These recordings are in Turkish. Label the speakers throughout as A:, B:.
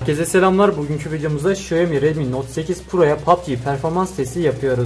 A: Herkese selamlar. Bugünkü videomuzda Xiaomi Redmi Note 8 Pro'ya PUBG performans testi yapıyoruz.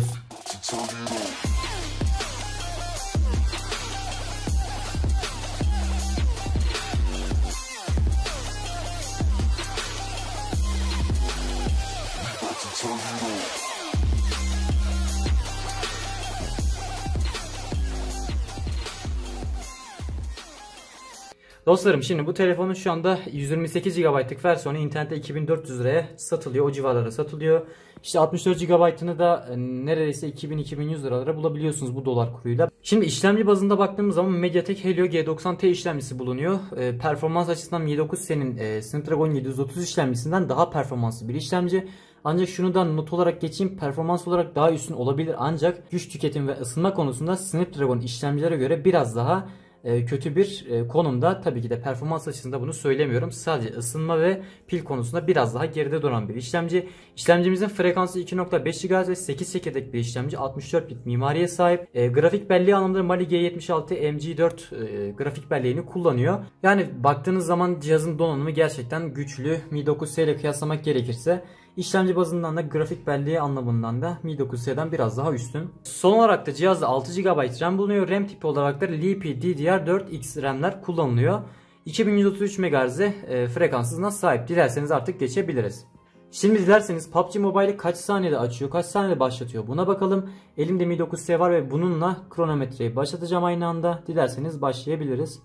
A: Dostlarım, şimdi bu telefonun şu anda 128 GB'lık versiyonu internette 2400 liraya satılıyor. O civarlara satılıyor. İşte 64 GB'ını da neredeyse 2000-2100 liralara bulabiliyorsunuz bu dolar kuruyla. Şimdi işlemci bazında baktığımız zaman MediaTek Helio G90T işlemcisi bulunuyor. Performans açısından Mi 9T'nin Snapdragon 730 işlemcisinden daha performanslı bir işlemci. Ancak şunu da not olarak geçeyim, performans olarak daha üstün olabilir, ancak güç tüketim ve ısınma konusunda Snapdragon işlemcilere göre biraz daha kötü bir konumda. Tabii ki de performans açısından bunu söylemiyorum. Sadece ısınma ve pil konusunda biraz daha geride duran bir işlemci. İşlemcimizin frekansı 2.5 GHz ve 8 çekirdek bir işlemci. 64 bit mimariye sahip. Grafik belleği anlamında Mali G76 MG4 grafik belleğini kullanıyor. Yani baktığınız zaman cihazın donanımı gerçekten güçlü. Mi 9S ile kıyaslamak gerekirse İşlemci bazından da grafik belleği anlamından da Mi 9S'den biraz daha üstün. Son olarak da cihazda 6 GB RAM bulunuyor. RAM tipi olarak da LPDDR4X RAM'ler kullanılıyor. 2133 MHz frekans hızına sahip. Dilerseniz artık geçebiliriz. Şimdi dilerseniz PUBG Mobile'i kaç saniyede açıyor, kaç saniyede başlatıyor buna bakalım. Elimde Mi 9S var ve bununla kronometreyi başlatacağım aynı anda. Dilerseniz başlayabiliriz.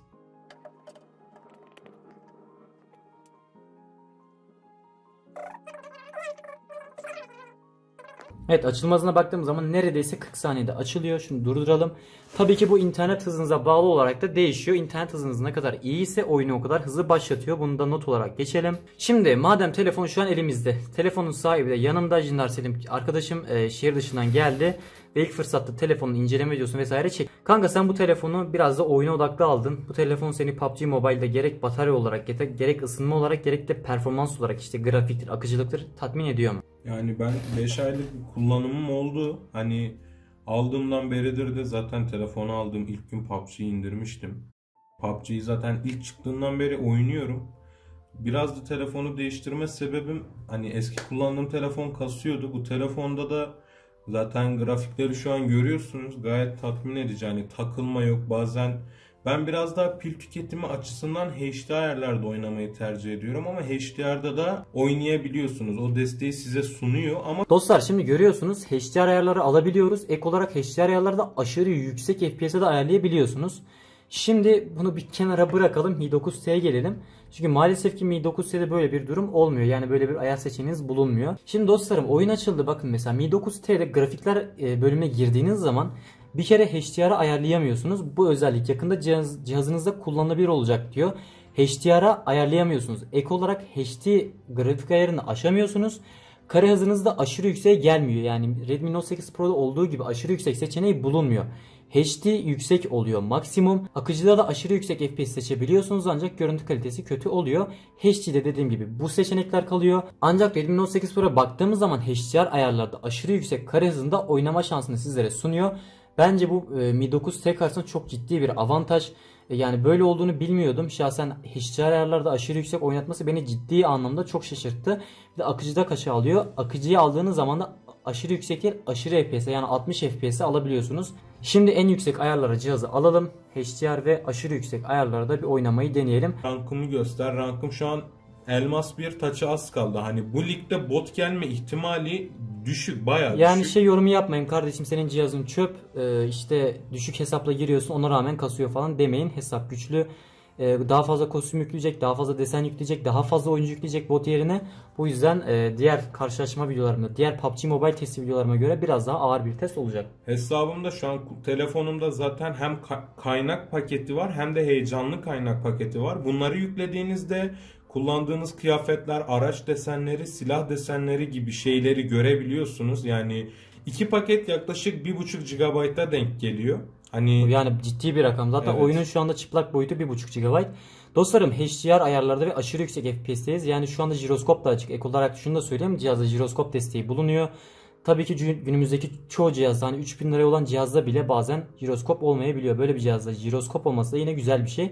A: Evet, açılma hızına baktığımız zaman neredeyse 40 saniyede açılıyor. Şunu durduralım. Tabii ki bu internet hızınıza bağlı olarak da değişiyor. İnternet hızınız ne kadar iyi ise oyunu o kadar hızlı başlatıyor. Bunu da not olarak geçelim. Şimdi madem telefon şu an elimizde. Telefonun sahibi de yanımda, Jindar Selim arkadaşım şehir dışından geldi. Ve ilk fırsatta telefonun inceleme videosunu vesaire çek. Kanka, sen bu telefonu biraz da oyuna odaklı aldın. Bu telefon seni PUBG Mobile'de gerek batarya olarak, gerek ısınma olarak, gerek de performans olarak, işte grafiktir, akıcılıktır, tatmin ediyor mu?
B: Yani ben 5 aylık bir kullanımım oldu. Hani aldığımdan beridir de zaten telefonu aldığım ilk gün PUBG'yi indirmiştim. PUBG'yi zaten ilk çıktığından beri oynuyorum. Biraz da telefonu değiştirme sebebim, hani eski kullandığım telefon kasıyordu. Bu telefonda da zaten grafikleri şu an görüyorsunuz, gayet tatmin edici. Hani takılma yok. Bazen ben biraz daha pil tüketimi açısından HD ayarlarda oynamayı tercih ediyorum ama HDR'da da oynayabiliyorsunuz. O desteği size sunuyor ama
A: dostlar, şimdi görüyorsunuz HDR ayarları alabiliyoruz. Ek olarak HDR ayarlarda aşırı yüksek FPS'e de ayarlayabiliyorsunuz. Şimdi bunu bir kenara bırakalım, Mi 9T'ye gelelim. Çünkü maalesef ki Mi 9T'de böyle bir durum olmuyor. Yani böyle bir ayar seçeneğiniz bulunmuyor. Şimdi dostlarım, oyun açıldı. Bakın mesela Mi 9T'de grafikler bölümüne girdiğiniz zaman bir kere HDR'ı ayarlayamıyorsunuz. Bu özellik yakında cihazınızda kullanılabilir olacak diyor. HDR'ı ayarlayamıyorsunuz. Ek olarak HD grafik ayarını aşamıyorsunuz. Kare hızınız da aşırı yükseğe gelmiyor. Yani Redmi Note 8 Pro'da olduğu gibi aşırı yüksek seçeneği bulunmuyor. HD yüksek oluyor maksimum. Akıcıda da aşırı yüksek FPS seçebiliyorsunuz ancak görüntü kalitesi kötü oluyor. HD'de dediğim gibi bu seçenekler kalıyor. Ancak Redmi Note 8 Pro'ya baktığımız zaman HDR ayarlarda aşırı yüksek kare hızında oynama şansını sizlere sunuyor. Bence bu Mi 9T karşısında çok ciddi bir avantaj. Yani böyle olduğunu bilmiyordum. Şahsen HDR ayarlarda aşırı yüksek oynatması beni ciddi anlamda çok şaşırttı. Bir de akıcıda kaça alıyor? Akıcıyı aldığınız zaman da aşırı yüksek değil, aşırı FPS, yani 60 FPS alabiliyorsunuz. Şimdi en yüksek ayarlara cihazı alalım. HDR ve aşırı yüksek ayarlarda bir oynamayı deneyelim.
B: rankımı göster. Rankım şu an Elmas 1, taçı az kaldı. Hani bu ligde bot gelme ihtimali düşük, bayağı
A: yani
B: düşük.
A: yorumu yapmayın kardeşim, senin cihazın çöp, işte düşük hesapla giriyorsun ona rağmen kasıyor falan demeyin. Hesap güçlü. Daha fazla kostüm yükleyecek, daha fazla desen yükleyecek, daha fazla oyuncu yükleyecek bot yerine. Bu yüzden diğer karşılaşma videolarımda, diğer PUBG Mobile testi videolarıma göre biraz daha ağır bir test olacak.
B: Hesabımda şu an telefonumda zaten hem kaynak paketi var hem de heyecanlı kaynak paketi var. Bunları yüklediğinizde kullandığınız kıyafetler, araç desenleri, silah desenleri gibi şeyleri görebiliyorsunuz. Yani iki paket yaklaşık 1.5 GB'a denk geliyor. Hani
A: yani ciddi bir rakam. Zaten
B: evet,
A: oyunun şu anda çıplak boyutu 1.5 GB. Dostlarım, HDR ayarlarda ve aşırı yüksek FPS'teyiz. Yani şu anda jiroskop da açık. Ek olarak şunu da söyleyeyim, cihazda jiroskop desteği bulunuyor. Tabii ki günümüzdeki çoğu cihazda, hani 3000 liraya olan cihazda bile bazen jiroskop olmayabiliyor. Böyle bir cihazda jiroskop olması da yine güzel bir şey.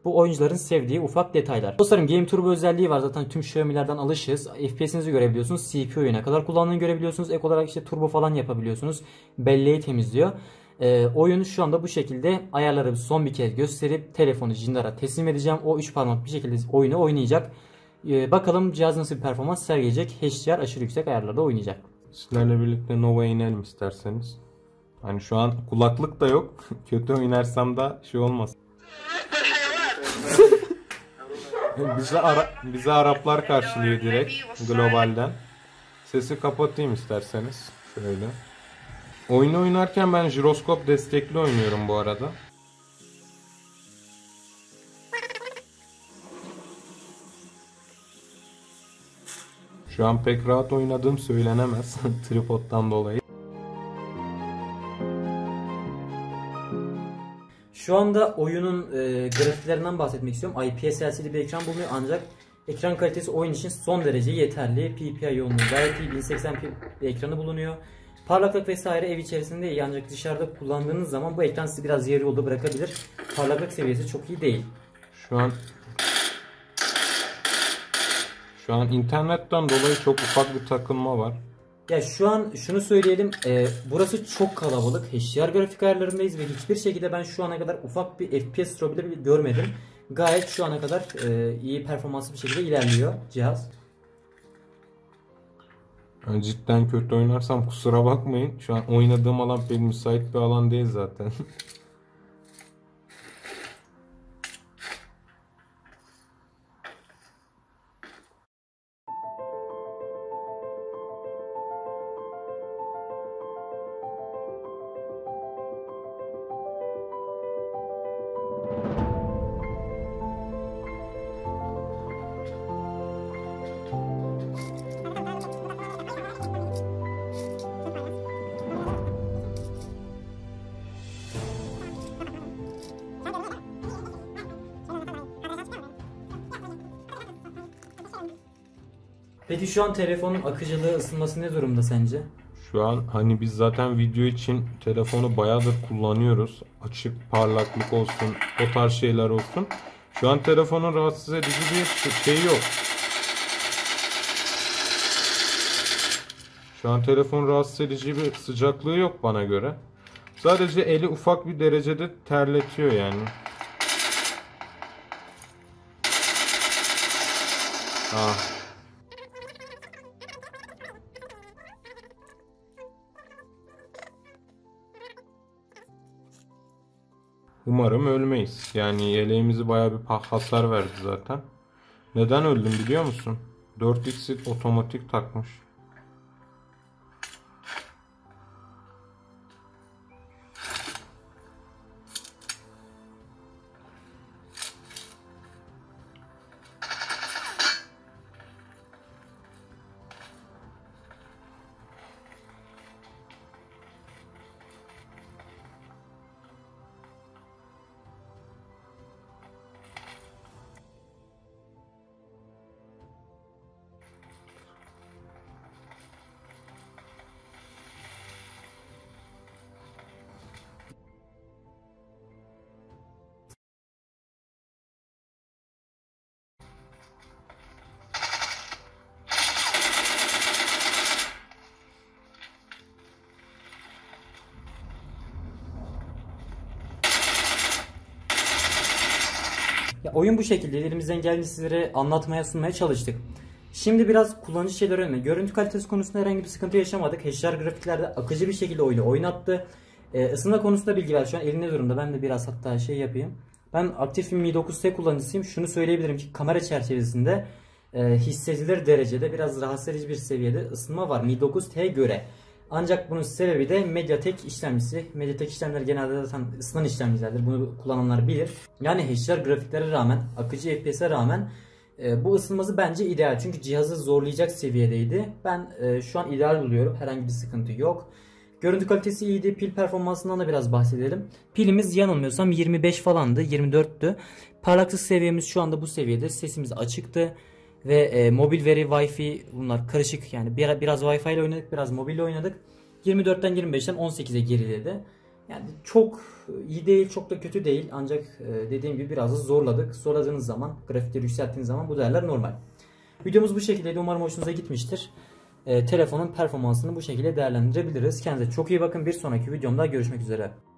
A: Bu oyuncuların sevdiği ufak detaylar. Dostlarım Game Turbo özelliği var. Zaten tüm Xiaomi'lerden alışığız. FPS'inizi görebiliyorsunuz. CPU'yu ne kadar kullandığını görebiliyorsunuz. Ek olarak işte turbo falan yapabiliyorsunuz. Belleği temizliyor. Oyun şu anda bu şekilde ayarları son bir kez gösterip telefonu Jindar'a teslim edeceğim. O 3 parmak bir şekilde oyunu oynayacak. Bakalım cihaz nasıl bir performans sergileyecek. HDR aşırı yüksek ayarlarda oynayacak.
B: Sizlerle birlikte Nova'ya inelim isterseniz. Hani şu an kulaklık da yok. Kötü oynarsam da şey olmaz. Bize Araplar karşılıyor direkt globalden. Sesi kapatayım isterseniz. Şöyle. Oyunu oynarken ben jiroskop destekli oynuyorum bu arada. Şu an pek rahat oynadığım söylenemez tripod'dan dolayı.
A: Şu anda oyunun grafiklerinden bahsetmek istiyorum. IPS LCD bir ekran bulunuyor ancak ekran kalitesi oyun için son derece yeterli. PPI yoğunluğu gayet iyi. 1080p bir ekranı bulunuyor. Parlaklık vesaire ev içerisinde iyi ancak dışarıda kullandığınız zaman bu ekran sizi biraz yarı yolda bırakabilir. Parlaklık seviyesi çok iyi değil.
B: Şu an internetten dolayı çok ufak bir takılma var.
A: Ya şu an şunu söyleyelim, burası çok kalabalık. HDR grafik ayarlarındayız ve hiçbir şekilde ben şu ana kadar ufak bir FPS drop bile görmedim. Gayet şu ana kadar iyi performanslı bir şekilde ilerliyor cihaz.
B: Yani cidden kötü oynarsam kusura bakmayın. Şu an oynadığım alan pek müsait bir alan değil zaten.
A: Peki şu an telefonun akıcılığı, ısınması ne durumda sence?
B: Şu an hani biz zaten video için telefonu bayağıdır kullanıyoruz. Açık parlaklık olsun, o tarz şeyler olsun. Şu an telefonun rahatsız edici bir şey yok. Şu an telefonun rahatsız edici bir sıcaklığı yok bana göre. Sadece eli ufak bir derecede terletiyor yani. Ah. Umarım ölmeyiz. Yani yeleğimizi bayağı bir hasar verdi zaten. Neden öldüm biliyor musun? 4x otomatik takmış.
A: Ya oyun bu şekilde elimizden geldiğince sizlere anlatmaya sunmaya çalıştık. Şimdi biraz kullanıcı şeyler önemli. Görüntü kalitesi konusunda herhangi bir sıkıntı yaşamadık. HDR grafiklerde akıcı bir şekilde oyunu oynattı. Isınma konusunda bilgi ver. Şu an elinde durumda. Ben de biraz hatta şey yapayım. Ben aktif bir Mi 9T kullanıcısıyım. Şunu söyleyebilirim ki kamera çerçevesinde hissedilir derecede biraz rahatsız edici bir seviyede ısınma var Mi 9T'ye göre. Ancak bunun sebebi de Mediatek işlemcisi. Mediatek işlemler genelde zaten ısınan işlemcilerdir. Bunu kullananlar bilir. Yani HDR grafiklere rağmen, akıcı FPS'e rağmen bu ısınması bence ideal. Çünkü cihazı zorlayacak seviyedeydi. Ben şu an ideal buluyorum. Herhangi bir sıkıntı yok. Görüntü kalitesi iyiydi. Pil performansından da biraz bahsedelim. Pilimiz yanılmıyorsam 25 falandı. 24'tü. Parlaklık seviyemiz şu anda bu seviyede. Sesimiz açıktı. Ve mobil veri, Wi-Fi bunlar karışık. Yani biraz Wi-Fi ile oynadık, biraz mobil ile oynadık. 24'ten 25'ten 18'e geriledi. Yani çok iyi değil, çok da kötü değil. Ancak dediğim gibi biraz da zorladık. Zorladığınız zaman, grafikleri yükselttiğiniz zaman bu değerler normal. Videomuz bu şekildeydi. Umarım hoşunuza gitmiştir. Telefonun performansını bu şekilde değerlendirebiliriz. Kendinize çok iyi bakın. Bir sonraki videomda görüşmek üzere.